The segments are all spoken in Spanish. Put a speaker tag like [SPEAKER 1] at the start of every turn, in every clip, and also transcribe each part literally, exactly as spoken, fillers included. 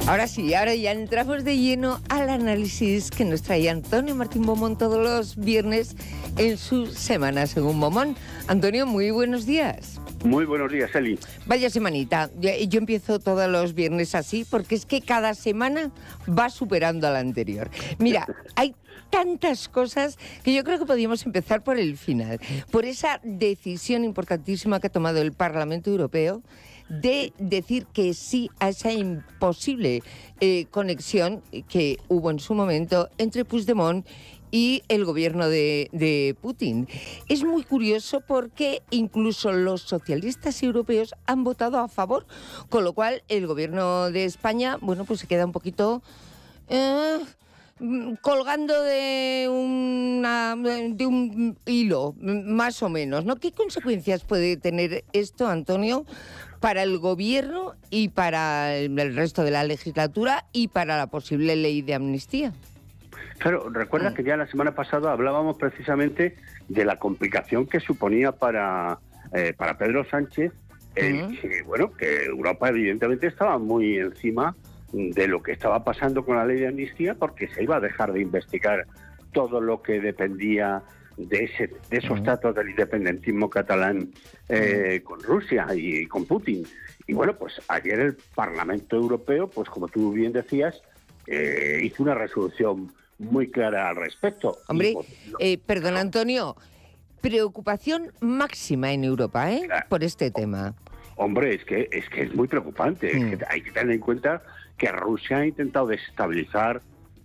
[SPEAKER 1] Ahora sí, ahora ya entramos de lleno al análisis que nos trae Antonio Martín Beaumont todos los viernes en su Semana Según Beaumont. Antonio, muy buenos días.
[SPEAKER 2] Muy buenos días, Eli.
[SPEAKER 1] Vaya semanita. Yo, yo empiezo todos los viernes así porque es que cada semana va superando a la anterior. Mira, hay tantas cosas que yo creo que podríamos empezar por el final, por esa decisión importantísima que ha tomado el Parlamento Europeo de decir que sí a esa imposible eh, conexión que hubo en su momento entre Puigdemont y el gobierno de, de Putin. Es muy curioso porque incluso los socialistas europeos han votado a favor, con lo cual el gobierno de España, bueno, pues se queda un poquito eh, colgando de, una, de un hilo, más o menos, ¿no? ¿Qué consecuencias puede tener esto, Antonio, para el gobierno y para el resto de la legislatura y para la posible ley de amnistía?
[SPEAKER 2] Claro, recuerda mm. que ya la semana pasada hablábamos precisamente de la complicación que suponía para, eh, para Pedro Sánchez, el mm. que, bueno, que Europa evidentemente estaba muy encima de lo que estaba pasando con la ley de amnistía, porque se iba a dejar de investigar todo lo que dependía de ese de esos tratos del independentismo catalán eh, con Rusia y con Putin. Y bueno, pues ayer el Parlamento Europeo, pues como tú bien decías, eh, hizo una resolución muy clara al respecto.
[SPEAKER 1] Hombre,
[SPEAKER 2] y, pues, lo,
[SPEAKER 1] eh, perdón, Antonio, preocupación máxima en Europa, ¿eh? Claro, por este tema.
[SPEAKER 2] Hombre, es que es que es muy preocupante. Mm. Es que hay que tener en cuenta que Rusia ha intentado desestabilizar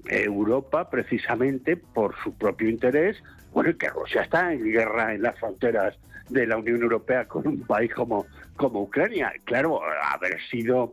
[SPEAKER 2] Europa precisamente por su propio interés. Bueno, que Rusia está en guerra en las fronteras de la Unión Europea con un país como, como Ucrania. Claro, haber sido,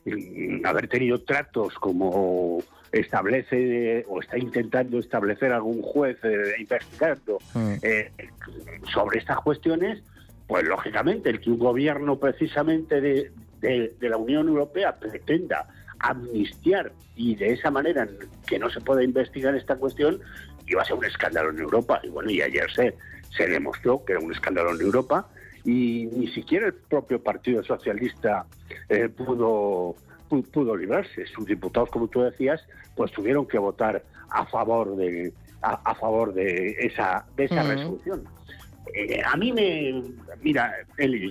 [SPEAKER 2] haber tenido tratos como establece o está intentando establecer algún juez eh, investigando mm. eh, sobre estas cuestiones, pues lógicamente el que un gobierno precisamente de, de, de la Unión Europea pretenda amnistiar y de esa manera que no se pueda investigar esta cuestión, iba a ser un escándalo en Europa. Y bueno, y ayer se, se demostró que era un escándalo en Europa y ni siquiera el propio Partido Socialista eh, pudo, pudo, pudo librarse. Sus diputados, como tú decías, pues tuvieron que votar a favor de, a, a favor de esa, de esa uh-huh. resolución. Eh, a mí me... Mira, Eli,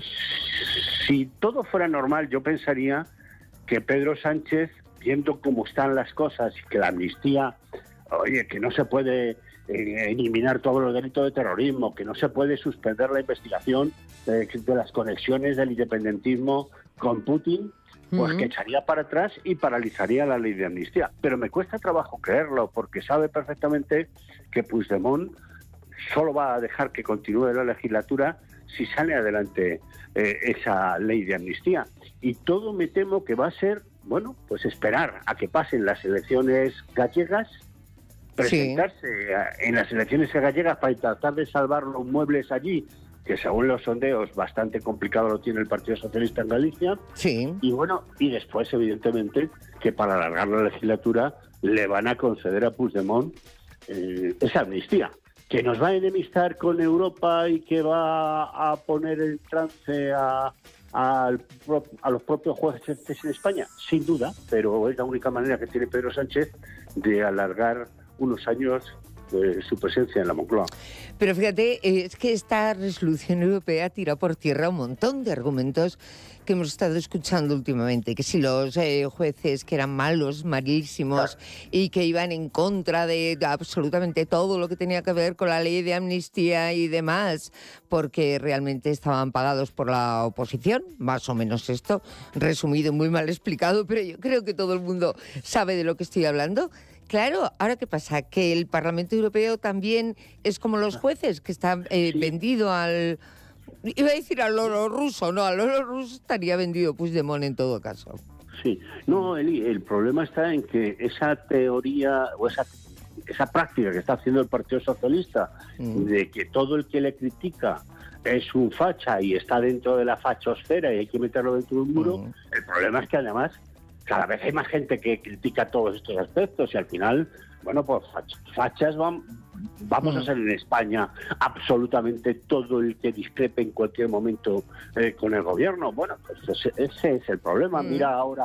[SPEAKER 2] si todo fuera normal, yo pensaría que Pedro Sánchez, viendo cómo están las cosas y que la amnistía, oye, que no se puede eh, eliminar todos los delitos de terrorismo, que no se puede suspender la investigación eh, de las conexiones del independentismo con Putin, pues uh-huh. que echaría para atrás y paralizaría la ley de amnistía. Pero me cuesta trabajo creerlo, porque sabe perfectamente que Puigdemont solo va a dejar que continúe la legislatura si sale adelante eh, esa ley de amnistía. Y todo me temo que va a ser, bueno, pues esperar a que pasen las elecciones gallegas, presentarse sí. en las elecciones gallegas para tratar de salvar los muebles allí, que según los sondeos bastante complicado lo tiene el Partido Socialista en Galicia.
[SPEAKER 1] Sí.
[SPEAKER 2] Y bueno, y después evidentemente que para alargar la legislatura le van a conceder a Puigdemont eh, esa amnistía. ¿Que nos va a enemistar con Europa y que va a poner en trance a, a, a los propios jueces en España? Sin duda, pero es la única manera que tiene Pedro Sánchez de alargar unos años de su presencia en la Moncloa.
[SPEAKER 1] Pero fíjate, es que esta resolución europea tira por tierra un montón de argumentos que hemos estado escuchando últimamente, que si los eh, jueces que eran malos, malísimos, claro. y que iban en contra de, de absolutamente todo lo que tenía que ver con la ley de amnistía y demás, porque realmente estaban pagados por la oposición, más o menos esto, resumido, muy mal explicado, pero yo creo que todo el mundo sabe de lo que estoy hablando. Claro, ¿ahora qué pasa? ¿Que el Parlamento Europeo también es como los jueces, que está eh, sí. vendido al... Iba a decir al oro ruso, no, al oro ruso estaría vendido Puigdemont en todo caso.
[SPEAKER 2] Sí, no, Eli, el problema está en que esa teoría o esa, esa práctica que está haciendo el Partido Socialista, mm. de que todo el que le critica es un facha y está dentro de la fachosfera y hay que meterlo dentro de un muro, mm. el problema es que además cada vez hay más gente que critica todos estos aspectos y al final, bueno, pues fachas van, vamos mm. a ser en España absolutamente todo el que discrepe en cualquier momento eh, con el gobierno. Bueno, pues ese, ese es el problema. Mm. Mira ahora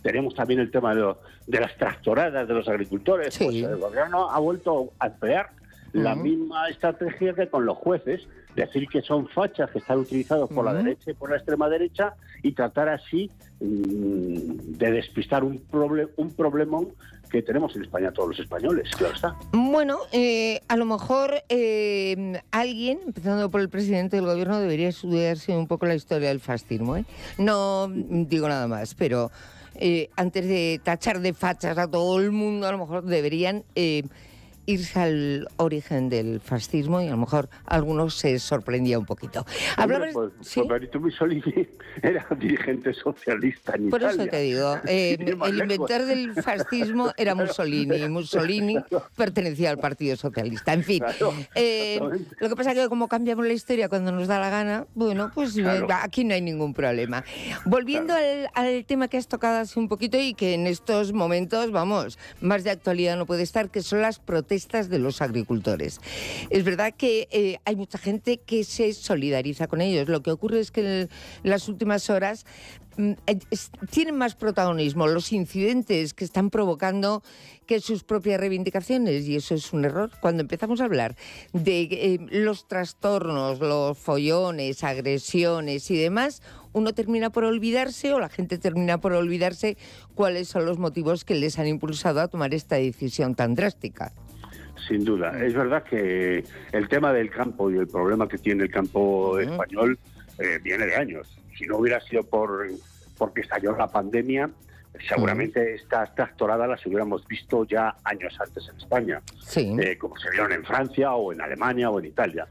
[SPEAKER 2] tenemos también el tema de, lo, de las tractoradas de los agricultores.
[SPEAKER 1] Sí.
[SPEAKER 2] Pues el gobierno ha vuelto a emplear uh-huh. la misma estrategia que con los jueces, decir que son fachas que están utilizados por uh-huh. la derecha y por la extrema derecha y tratar así mmm, de despistar un, proble un problemón que tenemos en España todos los españoles, claro está.
[SPEAKER 1] Bueno, eh, a lo mejor eh, alguien, empezando por el presidente del gobierno, debería estudiarse un poco la historia del fascismo, ¿eh? No digo nada más, pero eh, antes de tachar de fachas a todo el mundo, a lo mejor deberían eh, irse al origen del fascismo y a lo mejor algunos se sorprendía un poquito.
[SPEAKER 2] Hombre, pues, ¿sí? pues Benito Mussolini era dirigente socialista en
[SPEAKER 1] Por
[SPEAKER 2] Italia.
[SPEAKER 1] eso te digo, eh, el inventor del fascismo era Mussolini. Mussolini pertenecía al Partido Socialista. En fin, claro, eh, lo que pasa es que como cambiamos la historia cuando nos da la gana, bueno, pues claro. eh, aquí no hay ningún problema. Volviendo claro. al, al tema que has tocado hace un poquito y que en estos momentos, vamos, más de actualidad no puede estar, que son las protestas de los agricultores. Es verdad que eh, hay mucha gente que se solidariza con ellos. Lo que ocurre es que en las últimas horas mm, es, tienen más protagonismo los incidentes que están provocando que sus propias reivindicaciones, y eso es un error. Cuando empezamos a hablar de eh, los trastornos, los follones, agresiones y demás, uno termina por olvidarse, o la gente termina por olvidarse, cuáles son los motivos que les han impulsado a tomar esta decisión tan drástica.
[SPEAKER 2] Sin duda. Es verdad que el tema del campo y el problema que tiene el campo uh-huh. español eh, viene de años. Si no hubiera sido por porque estalló la pandemia, seguramente uh-huh. estas tractoradas las hubiéramos visto ya años antes en España, sí. eh, como se vieron en Francia o en Alemania o en Italia.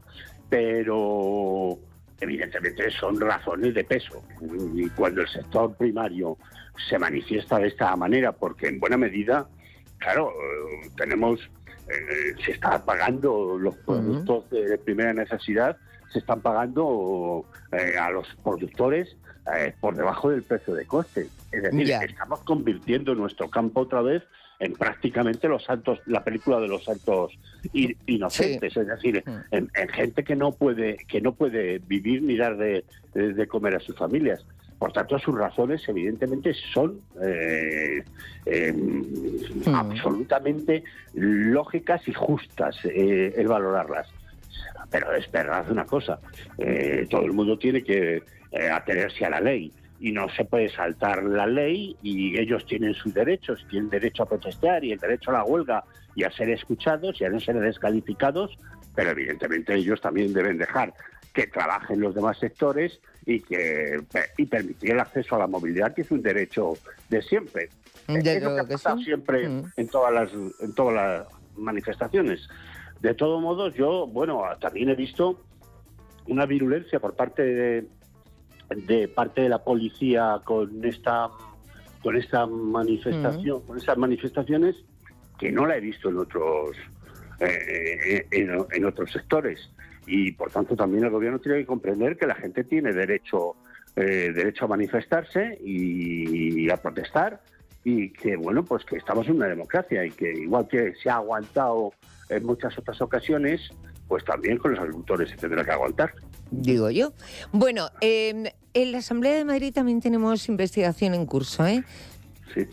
[SPEAKER 2] Pero evidentemente son razones de peso. Y cuando el sector primario se manifiesta de esta manera, porque en buena medida, claro, tenemos... Eh, se están pagando los productos uh-huh. de primera necesidad, se están pagando eh, a los productores eh, por debajo del precio de coste. Es decir, yeah. estamos convirtiendo nuestro campo otra vez en prácticamente los santos, la película de los santos inocentes, sí. es decir, uh-huh. en, en gente que no puede que no puede vivir ni dar de, de, de comer a sus familias. Por tanto, sus razones, evidentemente, son eh, eh, mm. absolutamente lógicas y justas eh, el valorarlas. Pero es verdad una cosa, eh, todo el mundo tiene que eh, atenerse a la ley y no se puede saltar la ley, y ellos tienen sus derechos, tienen derecho a protestar y el derecho a la huelga y a ser escuchados y a no ser descalificados, pero evidentemente ellos también deben dejar que trabajen los demás sectores y que y permitir el acceso a la movilidad, que es un derecho de siempre.
[SPEAKER 1] De
[SPEAKER 2] es lo que ha pasado sí. siempre mm. en todas las en todas las manifestaciones. De todos modos, yo, bueno, también he visto una virulencia por parte de, de parte de la policía con esta con esta manifestación, mm. con esas manifestaciones, que no la he visto en otros eh, en, en otros sectores. Y por tanto también el gobierno tiene que comprender que la gente tiene derecho eh, derecho a manifestarse y, y a protestar, y que bueno, pues que estamos en una democracia y que igual que se ha aguantado en muchas otras ocasiones, pues también con los agricultores se tendrá que aguantar.
[SPEAKER 1] Digo yo. Bueno, eh, en la Asamblea de Madrid también tenemos investigación en curso, ¿eh?
[SPEAKER 2] Sí.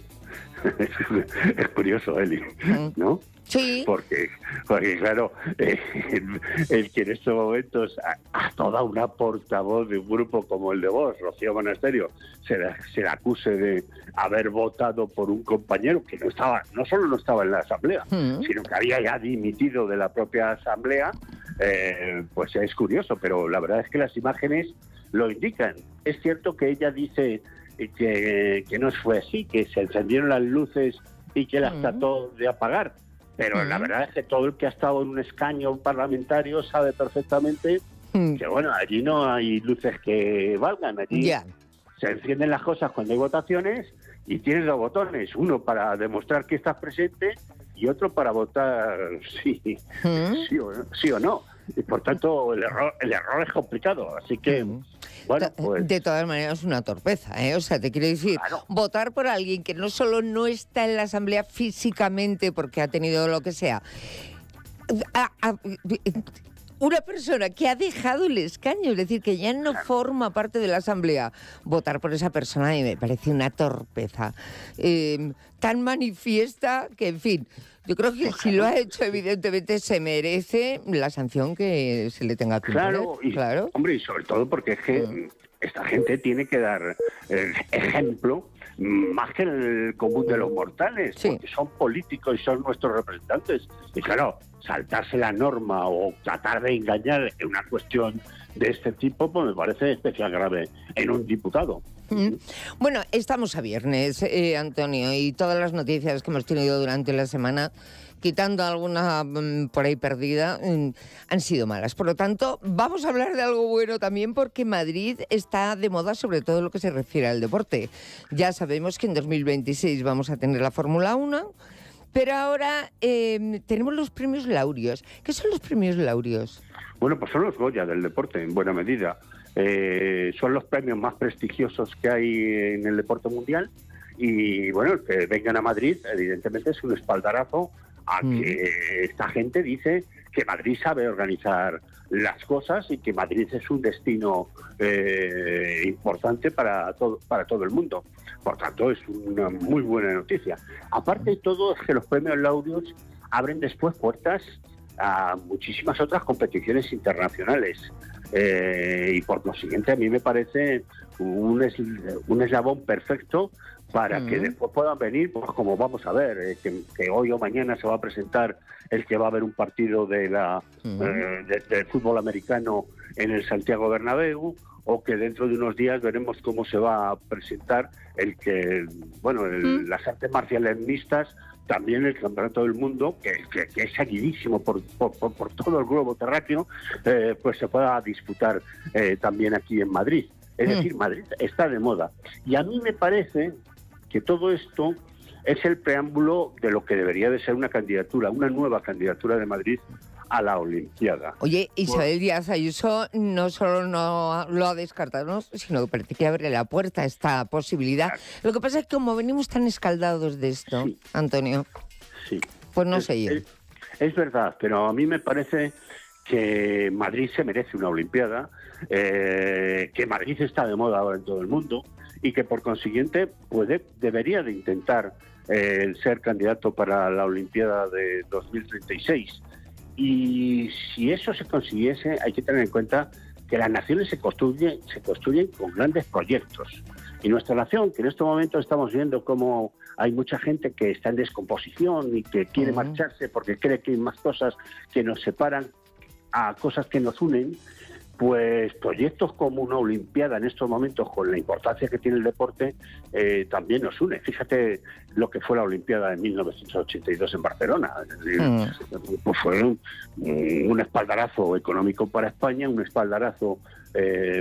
[SPEAKER 2] Es curioso, Eli, ¿no?
[SPEAKER 1] Sí.
[SPEAKER 2] Porque, porque claro, eh, el, el que en estos momentos a, a toda una portavoz de un grupo como el de Vox, Rocío Monasterio, se le, se le acuse de haber votado por un compañero que no estaba, no solo no estaba en la Asamblea, mm. sino que había ya dimitido de la propia Asamblea, eh, pues es curioso, pero la verdad es que las imágenes lo indican. Es cierto que ella dice que, que no fue así, que se encendieron las luces y que las mm. trató de apagar. Pero mm. la verdad es que todo el que ha estado en un escaño parlamentario sabe perfectamente mm. que, bueno, allí no hay luces que valgan. Allí yeah. se encienden las cosas cuando hay votaciones y tienes dos botones. Uno para demostrar que estás presente y otro para votar sí, mm. sí, o, sí o no. Y por tanto, el error, el error es complicado. Así que, mm. bueno, pues...
[SPEAKER 1] De todas maneras, es una torpeza, ¿eh? O sea, te quiero decir, claro. votar por alguien que no solo no está en la Asamblea físicamente porque ha tenido lo que sea, a, a, una persona que ha dejado el escaño, es decir, que ya no forma parte de la Asamblea, votar por esa persona me parece una torpeza eh, tan manifiesta que, en fin, yo creo que si lo ha hecho, evidentemente se merece la sanción que se le tenga que imponer.
[SPEAKER 2] Claro, y,
[SPEAKER 1] claro.
[SPEAKER 2] Hombre, y sobre todo porque es que mm. esta gente tiene que dar eh, ejemplo más que el común de los mortales, sí. porque son políticos y son nuestros representantes. Y claro, saltarse la norma o tratar de engañar en una cuestión de este tipo, pues me parece especial grave en un diputado.
[SPEAKER 1] Mm. Bueno, estamos a viernes, eh, Antonio, y todas las noticias que hemos tenido durante la semana, quitando alguna um, por ahí perdida, um, han sido malas. Por lo tanto, vamos a hablar de algo bueno también, porque Madrid está de moda, sobre todo en lo que se refiere al deporte. Ya sabemos que en dos mil veintiséis vamos a tener la Fórmula uno, pero ahora eh, tenemos los premios Laureos. ¿Qué son los premios Laureos?
[SPEAKER 2] Bueno, pues son los Goya del deporte, en buena medida. Eh, son los premios más prestigiosos que hay en el deporte mundial y, bueno, el que vengan a Madrid, evidentemente, es un espaldarazo a mm. que esta gente dice que Madrid sabe organizar las cosas y que Madrid es un destino eh, importante para todo, para todo el mundo. Por tanto, es una muy buena noticia. Aparte de todo, es que los premios Laureos abren después puertas a muchísimas otras competiciones internacionales. Eh, y por consiguiente a mí me parece un, es, un eslabón perfecto para uh-huh. que después puedan venir, pues como vamos a ver, eh, que, que hoy o mañana se va a presentar el que va a haber un partido de la uh-huh. eh, de, de fútbol americano en el Santiago Bernabéu, o que dentro de unos días veremos cómo se va a presentar el que, bueno, el, uh-huh. las artes marciales mixtas, también el Campeonato del Mundo, que, que, que es seguidísimo por, por, por, por todo el globo terráqueo, eh, pues se pueda disputar eh, también aquí en Madrid. Es mm. decir, Madrid está de moda. Y a mí me parece que todo esto es el preámbulo de lo que debería de ser una candidatura, una nueva candidatura de Madrid a la Olimpiada.
[SPEAKER 1] Oye, Isabel Díaz Ayuso no solo no lo ha descartado, ¿no? sino que parece que abre la puerta a esta posibilidad. Claro. Lo que pasa es que como venimos tan escaldados de esto, sí. Antonio,
[SPEAKER 2] sí.
[SPEAKER 1] pues no
[SPEAKER 2] es,
[SPEAKER 1] sé yo.
[SPEAKER 2] Es, es verdad, pero a mí me parece que Madrid se merece una Olimpiada, eh, que Madrid está de moda ahora en todo el mundo y que por consiguiente puede, debería de intentar eh, ser candidato para la Olimpiada de dos mil treinta y seis. Y si eso se consiguiese, hay que tener en cuenta que las naciones se construyen, se construyen con grandes proyectos. Y nuestra nación, que en este momento estamos viendo cómo hay mucha gente que está en descomposición y que quiere uh-huh. marcharse porque cree que hay más cosas que nos separan a cosas que nos unen, pues proyectos como una Olimpiada en estos momentos, con la importancia que tiene el deporte, eh, también nos une. Fíjate lo que fue la Olimpiada de mil novecientos ochenta y dos en Barcelona. Mm. Pues fue un, un espaldarazo económico para España, un espaldarazo eh,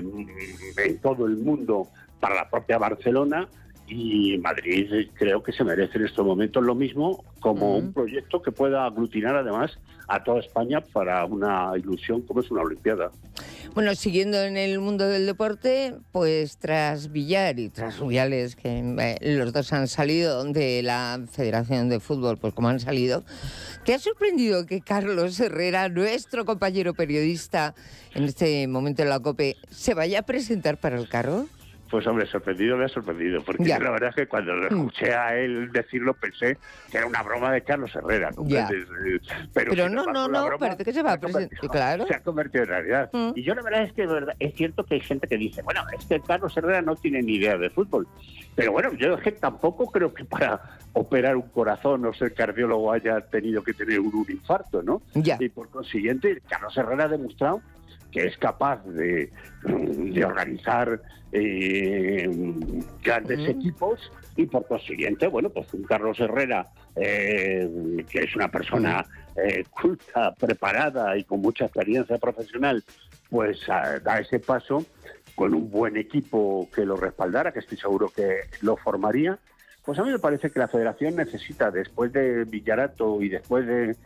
[SPEAKER 2] en todo el mundo para la propia Barcelona, y Madrid creo que se merece en estos momentos lo mismo, como mm. un proyecto que pueda aglutinar además a toda España para una ilusión como es una Olimpiada.
[SPEAKER 1] Bueno, siguiendo en el mundo del deporte, pues tras Villar y tras Rubiales, que eh, los dos han salido de la Federación de Fútbol, pues como han salido, ¿te ha sorprendido que Carlos Herrera, nuestro compañero periodista en este momento en la COPE, se vaya a presentar para el cargo?
[SPEAKER 2] Pues hombre, sorprendido me ha sorprendido, porque ya. la verdad es que cuando lo escuché a él decirlo pensé que era una broma de Carlos Herrera.
[SPEAKER 1] Pero, Pero no, no, no, broma, parece que se va a presentar, claro.
[SPEAKER 2] Se ha convertido en realidad. Mm. Y yo la verdad es que verdad, es cierto que hay gente que dice, bueno, es que Carlos Herrera no tiene ni idea de fútbol. Pero bueno, yo es que tampoco creo que para operar un corazón o ser cardiólogo haya tenido que tener un, un infarto, ¿no?
[SPEAKER 1] Ya.
[SPEAKER 2] Y por consiguiente, Carlos Herrera ha demostrado que es capaz de, de organizar eh, grandes mm. equipos, y por consiguiente, bueno, pues un Carlos Herrera, eh, que es una persona eh, culta, preparada y con mucha experiencia profesional, pues a, da ese paso con un buen equipo que lo respaldara, que estoy seguro que lo formaría. Pues a mí me parece que la Federación necesita, después de Villarato y después de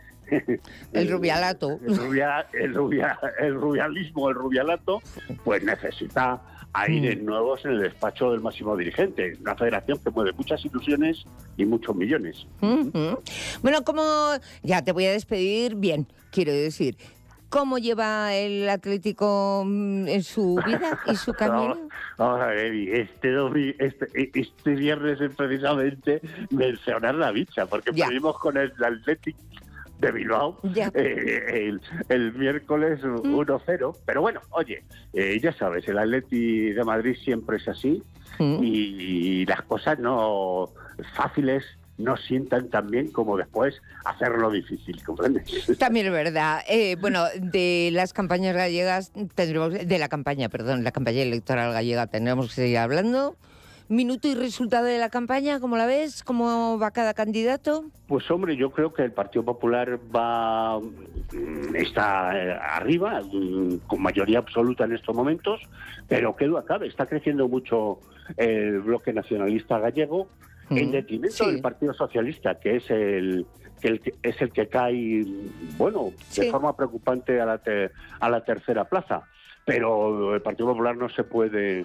[SPEAKER 1] el rubialato.
[SPEAKER 2] El, rubia, el, rubia, el rubialismo, el rubialato, pues necesita aires mm. nuevos en el despacho del máximo dirigente. Una federación que mueve muchas ilusiones y muchos millones.
[SPEAKER 1] Mm-hmm. Bueno, como ya te voy a despedir, bien, quiero decir, cómo lleva el Atlético en su vida y su camino?
[SPEAKER 2] Ahora, Evi, este, domi- este, este viernes es precisamente mencionar la bicha, porque
[SPEAKER 1] Ya.
[SPEAKER 2] perdimos con el Atlético de Bilbao
[SPEAKER 1] Ya.
[SPEAKER 2] eh, el, el miércoles uno cero. Pero bueno, oye, eh, ya sabes, el Atleti de Madrid siempre es así
[SPEAKER 1] Mm.
[SPEAKER 2] y las cosas no fáciles no sientan tan bien como después hacerlo difícil, ¿comprendes?
[SPEAKER 1] También es verdad. Eh, bueno, de las campañas gallegas tendremos, de la campaña, perdón, la campaña electoral gallega tendremos que seguir hablando. Minuto y resultado de la campaña, ¿cómo la ves? ¿Cómo va cada candidato?
[SPEAKER 2] Pues hombre, yo creo que el Partido Popular va mm, está eh, arriba, mm, con mayoría absoluta en estos momentos, pero que duda cabe, está creciendo mucho el bloque nacionalista gallego,
[SPEAKER 1] Mm,
[SPEAKER 2] en detrimento
[SPEAKER 1] sí.
[SPEAKER 2] del Partido Socialista, que es el que el que- es el que cae, bueno, de
[SPEAKER 1] Sí.
[SPEAKER 2] forma preocupante a la te- a la tercera plaza. Pero el Partido Popular no se puede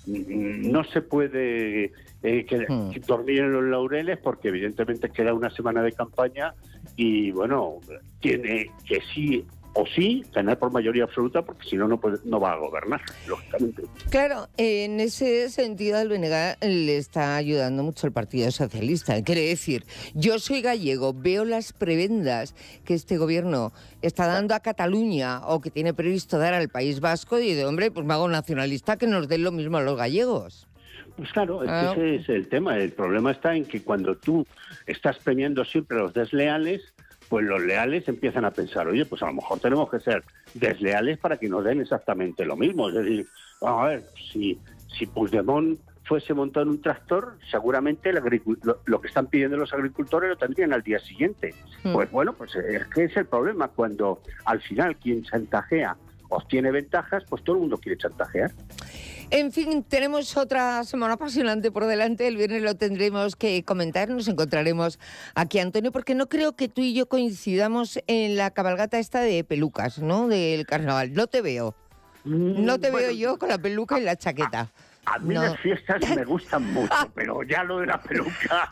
[SPEAKER 2] no se puede eh, que,
[SPEAKER 1] Mm.
[SPEAKER 2] que dormir en los laureles, porque evidentemente queda una semana de campaña y bueno, tiene que sí o sí ganar por mayoría absoluta, porque si no no puede, no va a gobernar, lógicamente.
[SPEAKER 1] Claro, en ese sentido al Benegar le está ayudando mucho el Partido Socialista. Quiere decir, yo soy gallego, veo las prebendas que este gobierno está dando a Cataluña o que tiene previsto dar al País Vasco y de hombre, pues me hago nacionalista que nos den lo mismo a los gallegos.
[SPEAKER 2] Pues claro, es
[SPEAKER 1] Ah.
[SPEAKER 2] que ese es el tema. El problema está en que cuando tú estás premiando siempre a los desleales, pues los leales empiezan a pensar, oye, pues a lo mejor tenemos que ser desleales para que nos den exactamente lo mismo. Es decir, vamos a ver, si, si Puigdemont fuese montado en un tractor, seguramente el agricul- lo, lo que están pidiendo los agricultores lo tendrían al día siguiente.
[SPEAKER 1] Mm.
[SPEAKER 2] Pues bueno, pues es que es el problema. Cuando al final quien chantajea obtiene ventajas, pues todo el mundo quiere chantajear.
[SPEAKER 1] En fin, tenemos otra semana apasionante por delante. El viernes lo tendremos que comentar. Nos encontraremos aquí, Antonio, porque no creo que tú y yo coincidamos en la cabalgata esta de pelucas, ¿no? Del carnaval. No te veo. No te
[SPEAKER 2] Bueno,
[SPEAKER 1] veo yo con la peluca y la chaqueta.
[SPEAKER 2] A mí
[SPEAKER 1] No.
[SPEAKER 2] las fiestas me gustan mucho, pero ya lo de la peluca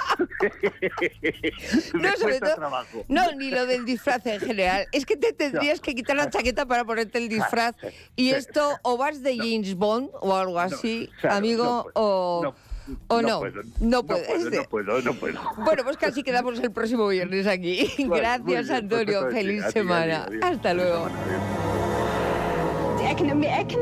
[SPEAKER 1] No,
[SPEAKER 2] me
[SPEAKER 1] sobre
[SPEAKER 2] cuesta
[SPEAKER 1] todo,
[SPEAKER 2] trabajo.
[SPEAKER 1] no, ni lo del disfraz en general. Es que te tendrías que quitar la chaqueta para ponerte el disfraz.
[SPEAKER 2] Sí,
[SPEAKER 1] Y
[SPEAKER 2] sí,
[SPEAKER 1] esto, o vas de James Bond o algo así,
[SPEAKER 2] claro,
[SPEAKER 1] amigo,
[SPEAKER 2] no puedo,
[SPEAKER 1] o
[SPEAKER 2] no,
[SPEAKER 1] o
[SPEAKER 2] no
[SPEAKER 1] no.
[SPEAKER 2] puedo,
[SPEAKER 1] No
[SPEAKER 2] no
[SPEAKER 1] puedes.
[SPEAKER 2] puedo, no puedo, no puedo.
[SPEAKER 1] Bueno, pues casi quedamos el próximo viernes aquí.
[SPEAKER 2] Vale, muy
[SPEAKER 1] Gracias,
[SPEAKER 2] bien,
[SPEAKER 1] Antonio.
[SPEAKER 2] perfecto,
[SPEAKER 1] Feliz
[SPEAKER 2] a ti, a ti,
[SPEAKER 1] semana.
[SPEAKER 2] adiós.
[SPEAKER 1] Hasta luego.
[SPEAKER 2] Adiós.
[SPEAKER 3] I can, I can